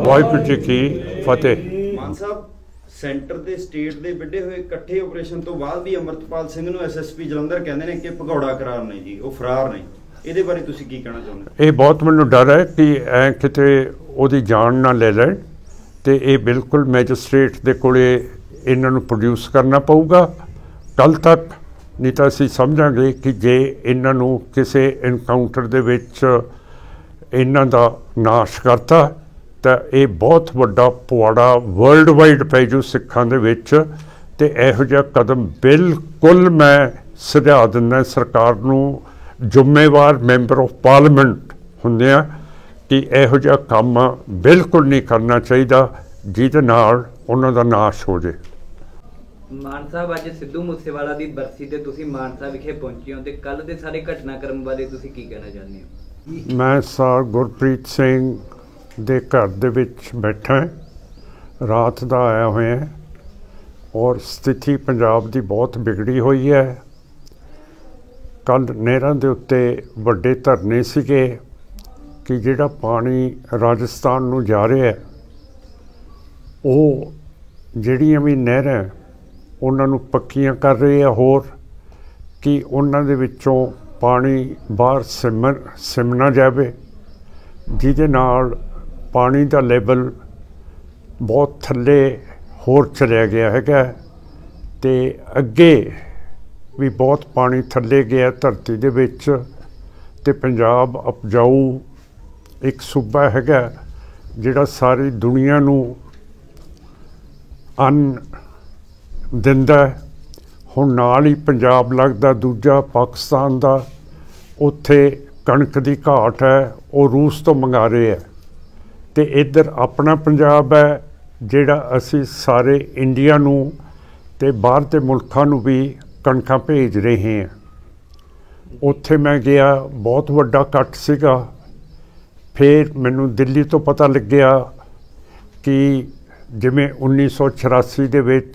वाहिगुरू जी की फतेह। मान साहब सेंटर ਦੇ ਸਟੇਟ ਦੇ ਵਿੱਢੇ ਹੋਏ ਇਕੱਠੇ ਆਪਰੇਸ਼ਨ ਤੋਂ ਬਾਅਦ ਵੀ ਅਮਰਤਪਾਲ ਸਿੰਘ ਨੂੰ ਐਸਐਸਪੀ ਜਲੰਧਰ ਕਹਿੰਦੇ ਨੇ ਕਿ ਭਗੌੜਾ ਕਰਾਰ ਨਹੀਂ ਜੀ, ਉਹ ਫਰਾਰ ਨੇ। ਇਹਦੇ ਬਾਰੇ ਤੁਸੀਂ ਕੀ ਕਹਿਣਾ ਚਾਹੁੰਦੇ? ਇਹ ਬਹੁਤ ਮੈਨੂੰ ਡਰ ਹੈ ਕਿ ਐ ਕਿਤੇ ਉਹਦੀ ਜਾਨ ਨਾ ਲੈ ਲੈਣ, ਤੇ ਇਹ ਬਿਲਕੁਲ ਮੈਜਿਸਟ੍ਰੇਟ ਦੇ ਕੋਲੇ ਇਹਨਾਂ ਨੂੰ ਪ੍ਰੋਡਿਊਸ ਕਰਨਾ ਪਊਗਾ ਕੱਲ੍ਹ ਤੱਕ। ਨਹੀਂ ਤਾਂ ਅਸੀਂ ਸਮਝਾਂਗੇ ਕਿ ਜੇ ਇਹਨਾਂ ਨੂੰ ਕਿਸੇ ਇਨਕਾਊਂਟਰ ਦੇ ਵਿੱਚ ਇਹਨਾਂ ਦਾ ਨਾਸ਼ ਕਰਤਾ ਤਾਂ ਇਹ ਬਹੁਤ ਵੱਡਾ ਪੁਆੜਾ ਵਰਲਡ ਵਾਈਡ ਪੈ ਜੂ ਸਿੱਖਾਂ ਦੇ ਵਿੱਚ। ਤੇ ਇਹੋ ਜਿਹਾ ਕਦਮ ਬਿਲਕੁਲ ਮੈਂ ਸੁਝਾਅ ਦਿੰਦਾ ਸਰਕਾਰ ਨੂੰ, ਜ਼ਿੰਮੇਵਾਰ ਮੈਂਬਰ ਆਫ ਪਾਰਲੀਮੈਂਟ ਹੁੰਦੇ ਆ, ਕਿ ਇਹੋ ਜਿਹਾ ਕੰਮ ਬਿਲਕੁਲ ਨਹੀਂ ਕਰਨਾ ਚਾਹੀਦਾ ਜਿਹਦੇ ਨਾਲ ਉਹਨਾਂ ਦਾ ਨਾਸ਼ ਹੋ ਜੇ। ਮਾਨ ਸਾਹਿਬ ਅੱਜ ਸਿੱਧੂ ਮੂਸੇਵਾਲਾ ਦੀ ਬਰਸੀ ਤੇ ਤੁਸੀਂ ਮਾਨਸਾ ਵਿਖੇ ਪਹੁੰਚੇ ਹੋ, ਤੇ ਕੱਲ ਦੇ ਸਾਰੇ ਘਟਨਾਕ੍ਰਮ ਬਾਰੇ ਤੁਸੀਂ ਕੀ ਕਹਿਣਾ ਚਾਹੁੰਦੇ ਹੋ? ਮੈਂ ਸਰ ਗੁਰਪ੍ਰੀਤ ਸਿੰਘ ਦੇ ਘਰ ਦੇ ਵਿੱਚ ਬੈਠਾ, ਰਾਤ ਦਾ ਆਇਆ ਹੋਇਆ, ਔਰ ਸਥਿਤੀ ਪੰਜਾਬ ਦੀ ਬਹੁਤ ਵਿਗੜੀ ਹੋਈ ਹੈ। ਕੱਲ੍ਹ ਨਹਿਰਾਂ ਦੇ ਉੱਤੇ ਵੱਡੇ ਧਰਨੇ ਸੀਗੇ ਕਿ ਜਿਹੜਾ ਪਾਣੀ ਰਾਜਸਥਾਨ ਨੂੰ ਜਾ ਰਿਹਾ, ਉਹ ਜਿਹੜੀਆਂ ਵੀ ਨਹਿਰਾਂ ਉਹਨਾਂ ਨੂੰ ਪੱਕੀਆਂ ਕਰ ਰਹੇ ਆ, ਹੋਰ ਕਿ ਉਹਨਾਂ ਦੇ ਵਿੱਚੋਂ ਪਾਣੀ ਬਾਹਰ ਸਿਮ ਨਾ ਜਾਵੇ, ਜਿਹਦੇ ਨਾਲ ਪਾਣੀ ਦਾ ਲੈਵਲ ਬਹੁਤ ਥੱਲੇ ਹੋਰ ਚਲਿਆ ਗਿਆ ਹੈਗਾ। ਤੇ ਅੱਗੇ ਵੀ ਬਹੁਤ ਪਾਣੀ ਥੱਲੇ ਗਿਆ ਧਰਤੀ ਦੇ ਵਿੱਚ। ਤੇ ਪੰਜਾਬ ਉਪਜਾਊ ਇੱਕ ਸੂਬਾ ਹੈਗਾ ਜਿਹੜਾ ਸਾਰੀ ਦੁਨੀਆ ਨੂੰ ਅੰਨ ਦਿੰਦਾ। ਹੁਣ ਨਾਲ ਹੀ ਪੰਜਾਬ ਲੱਗਦਾ ਦੂਜਾ ਪਾਕਿਸਤਾਨ ਦਾ, ਉੱਥੇ ਕਣਕ ਦੀ ਘਾਟ ਹੈ, ਉਹ ਰੂਸ ਤੋਂ ਮੰਗਾ ਰਹੇ ਹੈ। ਤੇ ਇੱਧਰ ਆਪਣਾ ਪੰਜਾਬ ਹੈ ਜਿਹੜਾ ਅਸੀਂ ਸਾਰੇ ਇੰਡੀਆ ਨੂੰ ਤੇ ਬਾਹਰ ਦੇ ਮੁਲਕਾਂ ਨੂੰ ਵੀ ਕਣਕਾਂ ਭੇਜ ਰਹੇ ਹਾਂ। ਉੱਥੇ ਮੈਂ ਗਿਆ, ਬਹੁਤ ਵੱਡਾ ਇਕੱਠ ਸੀਗਾ। ਫਿਰ ਮੈਨੂੰ ਦਿੱਲੀ ਤੋਂ ਪਤਾ ਲੱਗਿਆ ਕਿ ਜਿਵੇਂ 1984 ਦੇ ਵਿੱਚ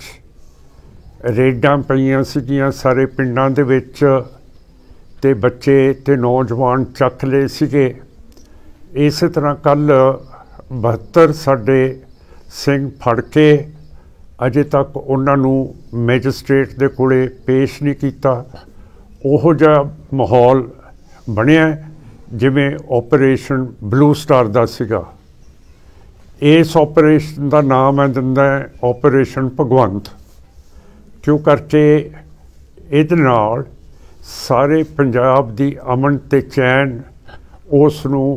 ਰੇਡਾਂ ਪਈਆਂ ਸੀਗੀਆਂ ਸਾਰੇ ਪਿੰਡਾਂ ਦੇ ਵਿੱਚ, ਤੇ ਬੱਚੇ ਤੇ ਨੌਜਵਾਨ ਚੱਕ ਲਏ ਸੀਗੇ। ਇਸੇ ਤਰ੍ਹਾਂ ਕੱਲ੍ਹ 72 ਸਾਡੇ ਸਿੰਘ ਫੜ ਕੇ ਅਜੇ ਤੱਕ ਉਹਨਾਂ ਨੂੰ ਮੈਜਿਸਟ੍ਰੇਟ ਦੇ ਕੋਲੇ ਪੇਸ਼ ਨਹੀਂ ਕੀਤਾ। ਉਹੋ ਜਿਹਾ ਮਾਹੌਲ ਬਣਿਆ ਜਿਵੇਂ ਆਪਰੇਸ਼ਨ ਬਲੂ ਸਟਾਰ ਦਾ ਸੀਗਾ। ਇਸ ਆਪਰੇਸ਼ਨ ਦਾ ਨਾਮ ਹੈ ਦਿੰਦਾ ਆਪਰੇਸ਼ਨ ਭਗਵੰਤ, ਕਿਉਂ ਕਰਕੇ ਇਹਦੇ ਨਾਲ ਸਾਰੇ ਪੰਜਾਬ ਦੀ ਅਮਨ ਤੇ ਚੈਨ ਉਸ ਨੂੰ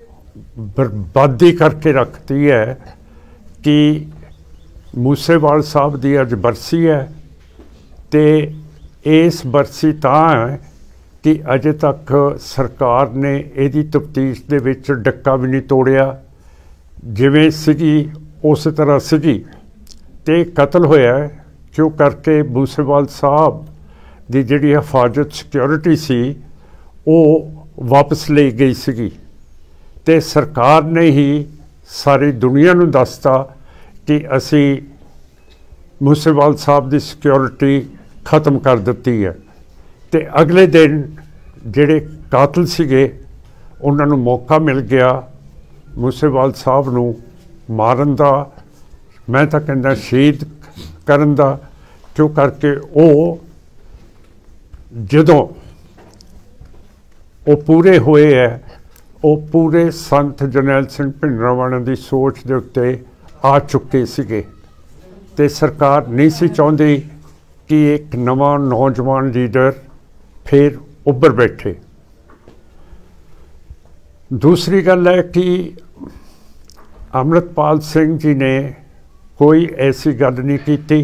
ਬਰਬਾਦੀ ਕਰਕੇ ਰੱਖਦੀ ਹੈ। ਕਿ ਮੂਸੇਵਾਲ ਸਾਹਿਬ ਦੀ ਅੱਜ ਬਰਸੀ ਹੈ, ਤੇ ਇਸ ਬਰਸੀ ਤਾਂ ਹੈ ਕਿ ਅਜੇ ਤੱਕ ਸਰਕਾਰ ਨੇ ਇਹਦੀ ਤਫਤੀਸ਼ ਦੇ ਵਿੱਚ ਡੱਕਾ ਵੀ ਨਹੀਂ ਤੋੜਿਆ। ਜਿਵੇਂ ਸੀਗੀ ਉਸੇ ਤਰ੍ਹਾਂ ਸੀਗੀ, ਤੇ ਕਤਲ ਹੋਇਆ ਕਿਉਂ ਕਰਕੇ ਮੂਸੇਵਾਲ ਸਾਹਿਬ ਦੀ ਜਿਹੜੀ ਹਿਫਾਜ਼ਤ ਸਿਕਿਉਰਿਟੀ ਸੀ ਉਹ ਵਾਪਸ ਲਈ ਗਈ ਸੀਗੀ। ਤੇ ਸਰਕਾਰ ਨੇ ਹੀ ਸਾਰੀ ਦੁਨੀਆ ਨੂੰ ਦੱਸਤਾ ਕਿ ਅਸੀਂ ਮੂਸੇਵਾਲ ਸਾਹਿਬ ਦੀ ਸਿਕਿਉਰਿਟੀ ਖਤਮ ਕਰ ਦਿੱਤੀ ਹੈ। ਤੇ ਅਗਲੇ ਦਿਨ ਜਿਹੜੇ ਕਾਤਲ ਸੀਗੇ ਉਹਨਾਂ ਨੂੰ ਮੌਕਾ ਮਿਲ ਗਿਆ ਮੂਸੇਵਾਲ ਸਾਹਿਬ ਨੂੰ ਮਾਰਨ ਦਾ, ਮੈਂ ਤਾਂ ਕਹਿੰਦਾ ਸ਼ਹੀਦ ਕਰਨ ਦਾ, ਕਿਉਂ ਕਰਕੇ ਉਹ ਜਦੋਂ ਉਹ ਪੂਰੇ ਹੋਏ ਹੈ, ਉਹ ਪੂਰੇ ਸੰਤ ਜਰਨੈਲ ਸਿੰਘ ਭਿੰਡਰਾਂਵਾਲੇ ਦੀ ਸੋਚ ਦੇ ਉੱਤੇ ਆ ਚੁੱਕੇ ਸੀਗੇ। ਤੇ ਸਰਕਾਰ ਨਹੀਂ ਸੀ ਚਾਹੁੰਦੀ ਕਿ ਇੱਕ ਨਵਾਂ ਨੌਜਵਾਨ ਲੀਡਰ ਫਿਰ ਉੱਭਰ ਬੈਠੇ। ਦੂਸਰੀ ਗੱਲ ਹੈ ਕਿ ਅੰਮ੍ਰਿਤਪਾਲ ਸਿੰਘ ਜੀ ਨੇ ਕੋਈ ਐਸੀ ਗੱਲ ਨਹੀਂ ਕੀਤੀ।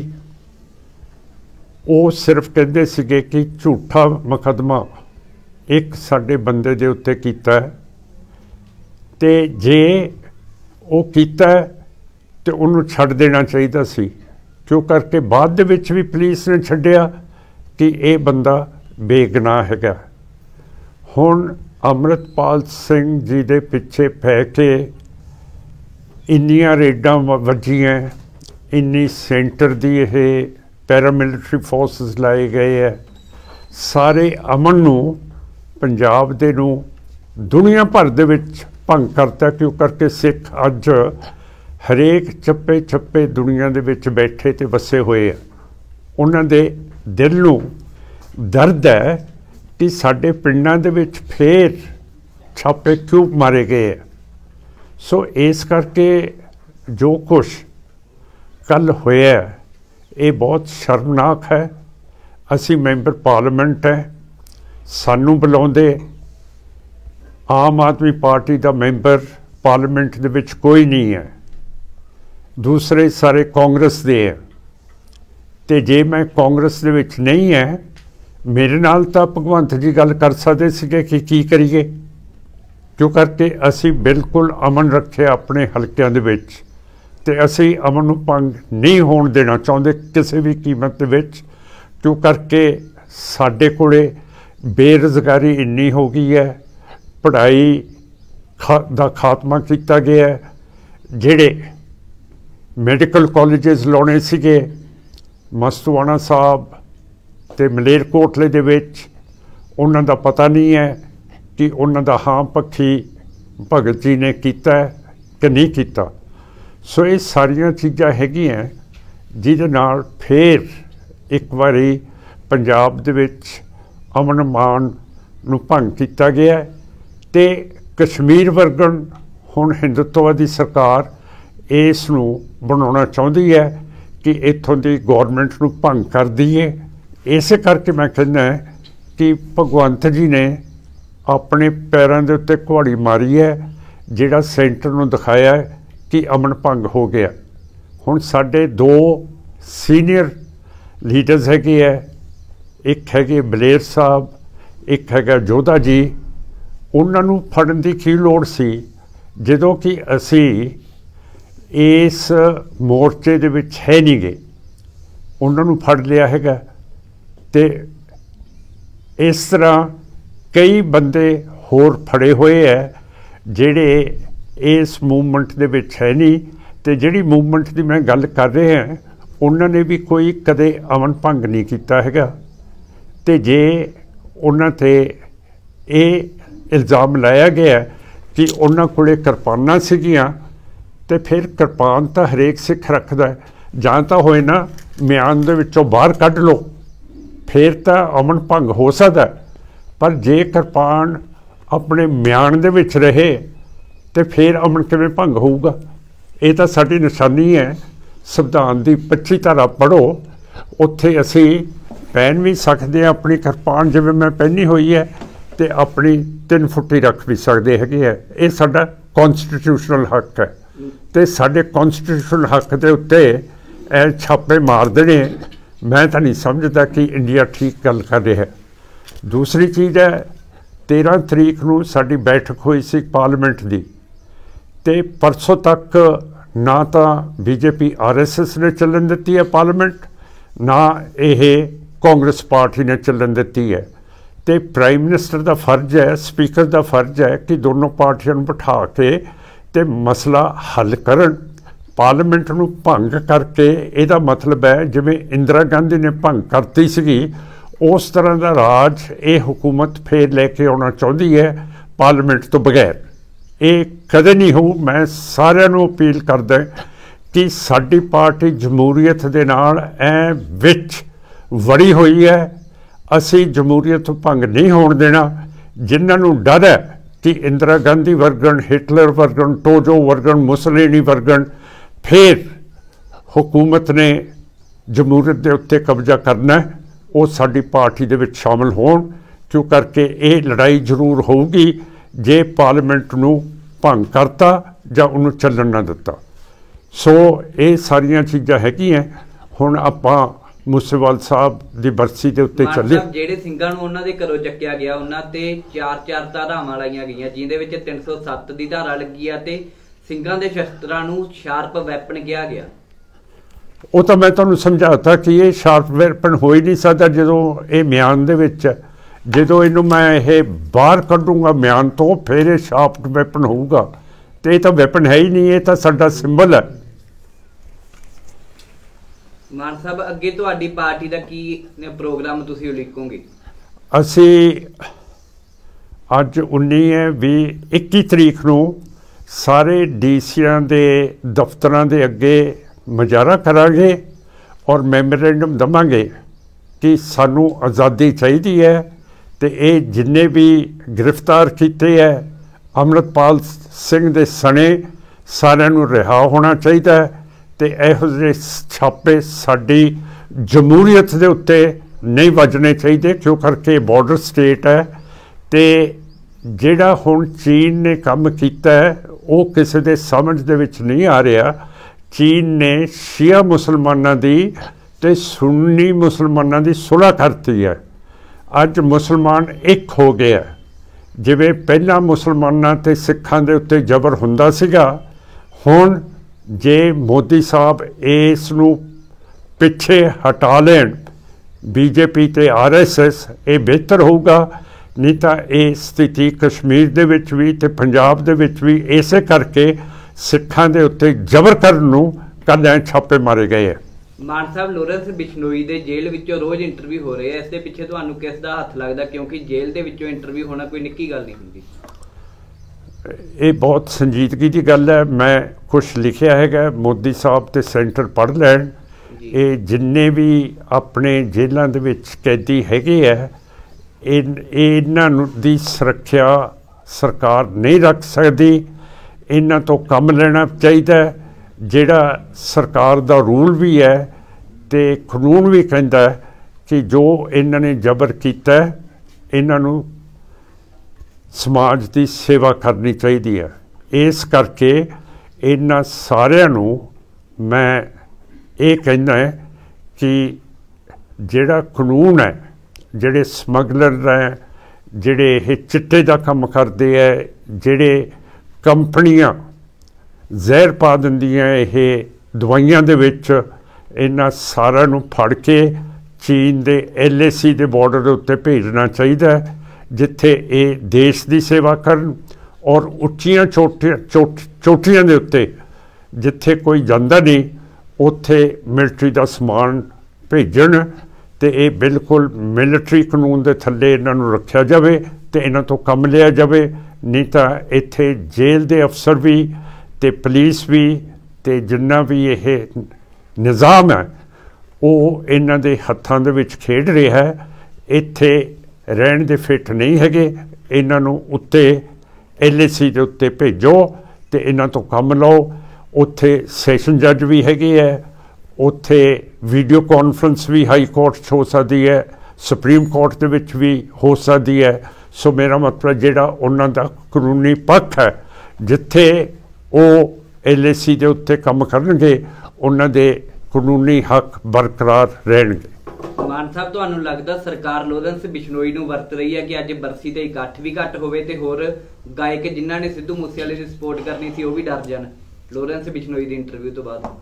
ਉਹ ਸਿਰਫ ਕਹਿੰਦੇ ਸੀਗੇ ਕਿ ਝੂਠਾ ਮੁਕੱਦਮਾ ਇੱਕ ਸਾਡੇ ਬੰਦੇ ਦੇ ਉੱਤੇ ਕੀਤਾ ਹੈ, ਤੇ ਜੇ ਉਹ ਕੀਤਾ ਤੇ ਉਹਨੂੰ ਛੱਡ ਦੇਣਾ ਚਾਹੀਦਾ ਸੀ। ਕਿਉਂ ਕਰਕੇ ਬਾਅਦ ਦੇ ਵਿੱਚ ਵੀ ਪੁਲਿਸ ਨੇ ਛੱਡਿਆ ਕਿ ਇਹ ਬੰਦਾ ਬੇਗੁਨਾਹ ਹੈਗਾ। ਹੁਣ ਅੰਮ੍ਰਿਤਪਾਲ ਸਿੰਘ ਜੀ ਦੇ ਪਿੱਛੇ ਪੈ ਕੇ ਇੰਨੀਆਂ ਰੇਡਾਂ ਵੱਜੀਆਂ, ਇੰਨੀ ਸੈਂਟਰ ਦੀ ਇਹ ਪੈਰਾਮਿਲਟਰੀ ਫੋਰਸਿਸ ਲਾਏ ਗਏ ਹੈ, ਸਾਰੇ ਅਮਨ ਨੂੰ ਪੰਜਾਬ ਦੇ ਨੂੰ ਦੁਨੀਆ ਭਰ ਦੇ ਵਿੱਚ ਭੰਗ ਕਰਤਾ। ਕਿਉਂ ਕਰਕੇ ਸਿੱਖ ਅੱਜ हरेक चप्पे चप्पे दुनिया दे विच बैठे ते वसे हुए आ। उन्हां दे दिल नूं दर्द है कि साडे पिंडां दे विच फेर छापे क्यों मारे गए है। सो इस करके जो कुछ कल होया ये बहुत शर्मनाक है। असी मैंबर पार्लीमेंट है, सानू बुलाउंदे आम आदमी पार्टी का मैंबर पार्लीमेंट दे विच कोई नहीं है, दूसरे सारे कांग्रेस दे है। ते जे मैं कांग्रेस दे विच नहीं है, मेरे नाल तां भगवंत जी गल कर सकदे सीगे कि की करिए, क्यों करके असी बिल्कुल अमन रखे अपने हलकियां दे विच ते असी अमन नूं भंग नहीं होण देना चाहुंदे किसी भी कीमत दे विच। क्यों करके साडे कोले बेरोज़गारी इन्नी हो गई है, पढ़ाई दा खात्मा किया गया है। जिहड़े मैडिकल कॉलेजेस लाने सीगे मस्तुआना साहब ते मलेरकोटले दे विच, उन्हां दा पता नहीं है कि उन्हां दा हां पक्षी भगत जी ने कीता है कि नहीं कीता। सो ये सारियां चीज़ां हैगियां जिहदे नाल फिर एक बारी पंजाब दे विच अमन मान नूं भंग किया गया है। ते कश्मीर वर्गन हुण हिंदुत्ववादी सरकार इस नूं बनाउणा चाहुंदी है कि इत्थों दी गौरमेंट नूं भंग कर दईए। इस करके मैं कहना कि भगवंत जी ने अपने पैरों के उत्ते कुहाड़ी मारी है, जिहड़ा सेंटर नूं दिखाया है कि अमन भंग हो गया। हुण साडे दो सीनियर लीडर्स हैगे है, एक हैगे बलेर साहब, एक हैगा जोधा जी। उन्हां नूं फड़न दी की लोड़ सी जदों कि असी इस मोर्चे दे विच है नहीं गए, उन्हां नूं फड़ लिया हैगा। ते इस तरह कई बंदे होर फड़े हुए है जिहड़े इस मूवमेंट दे विच है नहीं। ते जिहड़ी मूवमेंट की मैं गल कर रहा हैं उन्होंने भी कोई कदे अमन भंग नहीं किया हैगा। ते जे उन्हां ते ये इल्ज़ाम लाया गया कि उन्हां कोले किरपानां सीगियां, ते फिर किरपान तो हरेक सिख रखदा है, जां तां होए ना म्यान दे विचों बाहर कढ लो, फिर तो अमन भंग हो सकदा। पर जे किरपान अपने म्यान दे विच रहे तो फिर अमन किवें भंग होऊगा। ये तो साडी निशानी है। संविधान की 25 धारा पढ़ो, उत्थे असी पहन भी सकते हैं अपनी किरपान जिवें मैं पहनी हुई है, तो अपनी 3 फुट्टी रख भी सकते हैं। ये साडा कॉन्स्टिट्यूशनल हक है। तो साडे कॉन्स्टिट्यूशनल हक के उत्ते छापे मार देने, मैं तो नहीं समझता कि इंडिया ठीक गल कर रहा है। दूसरी चीज़ है 13 तरीक नूं साडी बैठक हुई सी पार्लीमेंट की, तो परसों तक ना तो बीजेपी RSS ने चलन दी है पार्लीमेंट, ना ये कांग्रेस पार्टी ने चलन दी है। तो प्राइम मिनिस्टर का फर्ज है, स्पीकर का फर्ज है कि दोनों पार्टियों को बिठा के ते मसला हल करन। पार्लीमेंट नूं भंग करके इहदा मतलब है जिवें इंदिरा गांधी ने भंग करती सी, उस तरह का राज ये हुकूमत फिर लेके आना चाहती है पार्लीमेंट तो बगैर। ये कदे नहीं हो। मैं सारिਆਂ ਨੂੰ अपील करदा कि साडी पार्टी जमहूरीयत दे नाल ऐ विच वड़ी हुई है। असी जमहूरीयत भंग नहीं होण देना। जिन्हां नूं डर है कि इंदिरा गांधी वर्गन, हिटलर वर्गन, टोजो वर्गन, मुसलिनी वर्गन फिर हुकूमत ने जमहूरीयत के उत्ते कब्जा करना है, वो साडी पार्टी दे विच शामिल होण। क्यों करके ये लड़ाई जरूर होगी जे पार्लीमेंट नूं भंग करता जां उन्होंने चलन ना दिता। सो ये सारिया चीज़ां हैगियां। हुण आपां मूसेवाल साहब की बरसी के उत्ते चले। ਜਿਹੜੇ ਸਿੰਘਾਂ ਨੂੰ ਉਹਨਾਂ ਦੇ ਘਰੋਂ ਚੱਕਿਆ ਗਿਆ ਉਹਨਾਂ ਤੇ 4 ਧਾਰਾਵਾਂ ਲਾਈਆਂ ਗਈਆਂ, ਜਿਹਦੇ ਵਿੱਚ 307 ਦੀ ਧਾਰਾ ਲੱਗੀ ਆ ਤੇ ਸਿੰਘਾਂ ਦੇ ਸ਼ਸਤਰਾਂ ਨੂੰ ਸ਼ਾਰਪ ਵੈਪਨ ਕਿਹਾ ਗਿਆ। ਉਹ ਤਾਂ ਮੈਂ ਤੁਹਾਨੂੰ ਸਮਝਾਤਾ ਕਿ ਇਹ ਸ਼ਾਰਪ ਵੈਪਨ ਹੋ ਹੀ ਨਹੀਂ ਸਕਦਾ ਜਦੋਂ ਇਹ ਮਿਆਨ ਦੇ ਵਿੱਚ ਹੈ। ਜਦੋਂ ਇਹਨੂੰ ਮੈਂ ਇਹ ਬਾਹਰ ਕੱਢੂੰਗਾ ਮਿਆਨ ਤੋਂ ਫਿਰ ਇਹ ਸ਼ਾਰਪ ਵੈਪਨ ਹੋਊਗਾ। ਤੇ ਇਹ ਤਾਂ ਵੈਪਨ ਹੈ ਹੀ ਨਹੀਂ, ਇਹ ਤਾਂ ਸਾਡਾ ਸਿੰਬਲ ਹੈ। ਮਾਨ ਸਾਹਿਬ ਅੱਗੇ ਤੁਹਾਡੀ ਪਾਰਟੀ ਦਾ ਕੀ ਪ੍ਰੋਗਰਾਮ ਤੁਸੀਂ ਉਲੀਕੋਗੇ? ਅਸੀਂ ਅੱਜ 19 ਹੈ 20 21 ਤਰੀਕ ਨੂੰ सारे डीसीआं दे दफ्तरां दे अगे मुजाहरा करांगे और मैमोरेंडम दवांगे कि सानू आज़ादी चाहिदी है ते ये जिन्ने भी गिरफ्तार किए है अमृतपाल सिंह दे सने सारिਆਂ ਨੂੰ रिहा होना चाहिए ते इहो ਜਿਹੇ छापे साडी जमहूरीयत दे उत्ते नहीं वजने चाहिए क्यों करके बॉर्डर स्टेट है ते ਜਿਹੜਾ ਹੁਣ चीन ने काम किया है वो किसी के समझ दे विच नहीं आ रहा। चीन ने शिया मुसलमानों की ते सुन्नी मुसलमानों की सुलह करती है। अज मुसलमान एक हो गया जिवें पहला मुसलमानों ते सिखां दे उत्ते जबर हुंदा सीगा। हुण जे मोदी साहब इस नूं पिछे हटा लेण बीजेपी ते आरएसएस ये बेहतर होगा, नहीं तो ये स्थिति कश्मीर दे विच भी ते पंजाब दे विच भी इसे करके सिखां दे उत्ते जबर करन नूं कल्ले छापे मारे गए है। मान साहब लॉरेंस बिश्नोई दे जेल विचों रोज़ इंटरव्यू हो रहे हैं, इसके पिछे तुहानूं किस दा हथ लगदा क्योंकि जेल दे विचों इंटरव्यू होना कोई निक्की गल नहीं हुंदी। ये बहुत संजीदगी की गल है। मैं कुछ लिखिया है मोदी साहब ते सेंटर पढ़ लैन। ये जिन्ने भी अपने जेलों दे विच कैदी हैगे है इन्हां दी सुरक्षा सरकार नहीं रख सकती। इन्हां तो कम लेना चाहिए। जिहड़ा सरकार दा रूल भी है ते कानून भी कहता है कि जो इन्हां ने जबर कीता है इन्हां नूं समाज की सेवा करनी चाहिए है। इस करके इन्हां सारिਆਂ नूं मैं ये कहना है कि जिहड़ा कानून है जिहड़े समगलर हैं जिहड़े ये चिट्टे का काम करते हैं जिहड़े कंपनियां जहर पा दिंदियां ये दवाइयां दे विच इन्हां सारिਆਂ नूं फड़ के चीन दे LAC दे बॉर्डर दे उत्ते भेजना चाहिए जिथे ये देश की सेवा करन और उच्चियां चोटियां दे उत्ते जिथे कोई जांदा नहीं उत्थे मिलिट्री का समान भेजन ते ये बिल्कुल मिलिट्री कानून के थले इन्हां नूं रखिया जाए तो इन्हां तो कम लिया जाए। नहीं तो इत्थे जेल के अफसर भी ते पुलिस भी ते जिन्ना भी ये निज़ाम है वो इन्हां दे हत्थां दे विच खेड रहा है। इत्थे रहन दे फिट नहीं हैगे। इन्हां नूं उत्ते LAC दे उत्ते भेजो ते इन्हां तो कम लो। उत्थे सैशन जज भी हैगे है, उत्थे वीडियो कॉन्फ्रेंस भी हाई कोर्ट च हो सकती है, सुप्रीम कोर्ट दे विच भी हो सकती है। सो मेरा मतलब जिहड़ा उन्हां दा कानूनी पक्ष है जिथे वो LAC दे उत्ते काम करनगे उन्हां दे कानूनी हक बरकरार रहणगे। मान साहब तुहानूं लगदा सरकार लॉरेंस बिश्नोई नूं वरत रही है कि अज बरसी ते इकट्ठ भी घट होवे ते होर गायक जिन्हां ने सिद्धू मूसेवाले दी सपोर्ट करनी सी वो भी डर जाण लॉरेंस बिश्नोई दी इंटरव्यू तो बाद?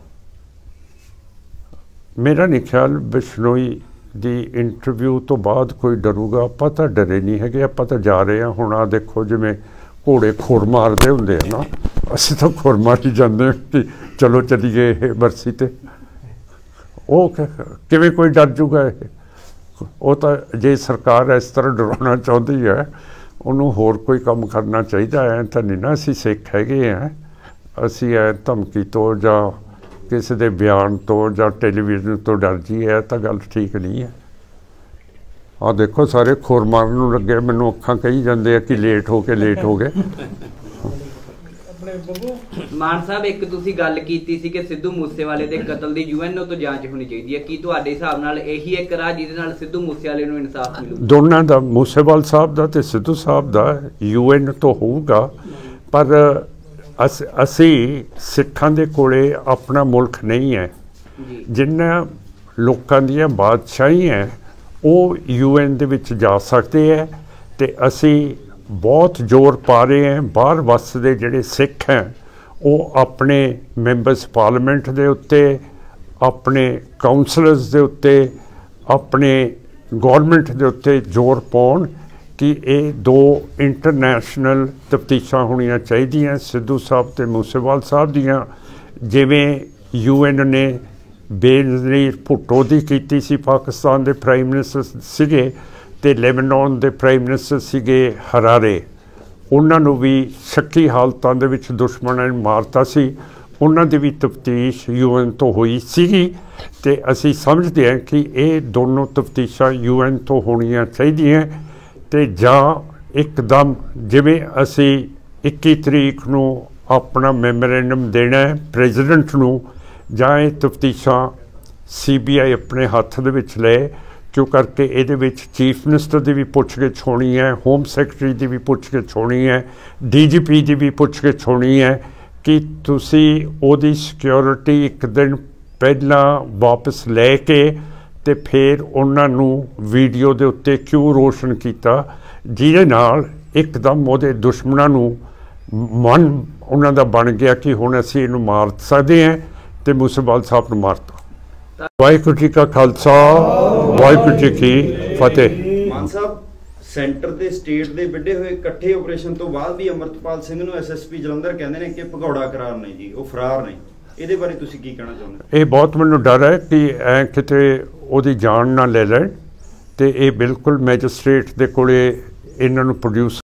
मेरा नहीं ख्याल बिश्नोई दी इंटरव्यू तो बाद कोई डरूगा। आपां तां डरे नहीं हैगे, आपां तां जा रहे हैं। हुण आ देखो जिवें घोड़े खुर मारदे हुंदे आ ना, असीं तां खुर मारी जांदे कि चलो चलीए बरसी ते। वो किवें कोई डर जूगा? वो तो जे सरकार इस तरह डराना चाहती है उन्होंने होर कोई काम करना चाहिए। ऐ तो नहीं ना असी सिख हैगे हैं, असी ऐ धमकी तो या किसी के बयान तो या टेलीविजन तो डर जी है तो गल ठीक नहीं है। आ देखो सारे खुर मारन लगे, मैनू अखां कही जाते हैं कि लेट हो गए। मान साहब एक तुसी गल कीती सी कि सिद्धू मूसेवाले दे कतल दी UNO तो जांच होनी चाहिए, की तुहाडे हिसाब नाल यही एक राह जिहदे नाल सिद्धू मूसेवाले नूं इंसाफ मिलू? दोनों दा, मूसेवाल साहब दा ते सिद्धू साहब दा UN तो होऊगा, पर असी सिखां दे कोले अपना मुल्क नहीं है। जिन्ना लोकां दीयां बादशाही है वो UN दे विच जा सकते हैं ते असी बहुत जोर पा रहे हैं बाहर वसदे जिहड़े सिख हैं वो अपने मैंबर्स पार्लीमेंट दे उत्ते, अपने काउंसलर्स दे उत्ते, अपने गौरमेंट दे उत्ते जोर पाउण कि ये दो इंटरनेशनल तफ्तीशां होणियां चाहीदियां सिद्धू साहब ते मूसेवाल साहब दियां। जिवें UN ने बेनज़ीर भुट्टो दी कीती सी, पाकिस्तान दे प्राइम मिनिस्टर सीगे ते लेबनान दे प्राइम मिनिस्टर सीगे हरारे, ਉਹਨਾਂ ਨੂੰ ਵੀ ਸ਼ੱਕੀ ਹਾਲਤਾਂ ਦੇ ਵਿੱਚ ਦੁਸ਼ਮਣਾਂ ਨੇ ਮਾਰਤਾ ਸੀ। ਉਹਨਾਂ ਦੀ ਵੀ ਤਫਤੀਸ਼ UN ਤੋਂ ਹੋਈ ਸੀਗੀ ਤੇ ਅਸੀਂ ਸਮਝਦੇ ਹਾਂ ਕਿ ਇਹ ਦੋਨੋਂ ਤਫਤੀਸ਼ਾਂ UN ਤੋਂ ਹੋਣੀਆਂ ਚਾਹੀਦੀਆਂ ਤੇ ਜਾਂ ਇੱਕਦਮ ਜਿਵੇਂ ਅਸੀਂ 21 ਤਰੀਕ ਨੂੰ ਆਪਣਾ ਮੈਮੋਰੈਂਡਮ ਦੇਣਾ ਹੈ ਪ੍ਰੈਜ਼ੀਡੈਂਟ ਨੂੰ, ਜਾਂ ਇਹ ਤਫਤੀਸ਼ਾਂ CBI ਆਪਣੇ ਹੱਥ ਦੇ ਵਿੱਚ ਲਏ, ਕਿਉਂ ਕਰਕੇ ਇਹਦੇ ਵਿੱਚ ਚੀਫ ਮਿਨਿਸਟਰ ਦੀ ਵੀ ਪੁੱਛਗਿੱਛ ਹੋਣੀ ਹੈ, ਹੋਮ ਸੈਕਟਰੀ ਦੀ ਵੀ ਪੁੱਛਗਿੱਛ ਹੋਣੀ ਹੈ, DGP ਦੀ ਵੀ ਪੁੱਛਗਿੱਛ ਹੋਣੀ ਹੈ ਕਿ ਤੁਸੀਂ ਉਹਦੀ ਸਿਕਿਉਰਿਟੀ ਇੱਕ ਦਿਨ ਪਹਿਲਾਂ ਵਾਪਸ ਲੈ ਕੇ ਤੇ ਫਿਰ ਉਹਨਾਂ ਨੂੰ ਵੀਡੀਓ ਦੇ ਉੱਤੇ ਕਿਉਂ ਰੋਸ਼ਨ ਕੀਤਾ, ਜਿਹਦੇ ਨਾਲ ਇੱਕਦਮ ਉਹਦੇ ਦੁਸ਼ਮਣਾਂ ਨੂੰ ਮਨ ਉਹਨਾਂ ਦਾ ਬਣ ਗਿਆ ਕਿ ਹੁਣ ਅਸੀਂ ਇਹਨੂੰ ਮਾਰ ਸਕਦੇ ਹਾਂ ਤੇ ਮੂਸੇਵਾਲ ਸਾਹਿਬ ਨੂੰ ਮਾਰਤਾ। ਵਾਹਿਗੁਰੂ ਜੀ ਕਾ ਖਾਲਸਾ, ਵਾਹਿਗੁਰੂ ਜੀ ਕੀ ਫਤਿਹ। ਮਾਨ ਸਾਹਿਬ, ਸੈਂਟਰ ਤੇ ਸਟੇਟ ਦੇ ਵਿੱਢੇ ਹੋਏ ਇਕੱਠੇ ਆਪਰੇਸ਼ਨ ਤੋਂ ਬਾਅਦ ਵੀ ਅਮਰਤਪਾਲ ਸਿੰਘ ਨੂੰ SSP ਜਲੰਧਰ ਕਹਿੰਦੇ ਨੇ ਕਿ ਭਗੌੜਾ ਕਰਾਰ ਨੇ ਜੀ, ਉਹ ਫਰਾਰ ਨੇ। ਇਹਦੇ ਬਾਰੇ ਤੁਸੀਂ ਕੀ ਕਹਿਣਾ ਚਾਹੁੰਦੇ? ਇਹ ਬਹੁਤ ਮੈਨੂੰ ਡਰ ਹੈ ਕਿ ਐ ਕਿਤੇ ਉਹਦੀ ਜਾਨ ਨਾ ਲੈ ਲੈਣ ਤੇ ਇਹ ਬਿਲਕੁਲ ਮੈਜਿਸਟ੍ਰੇਟ ਦੇ ਕੋਲੇ ਇਹਨਾਂ ਨੂੰ ਪ੍ਰੋਡਿਊਸ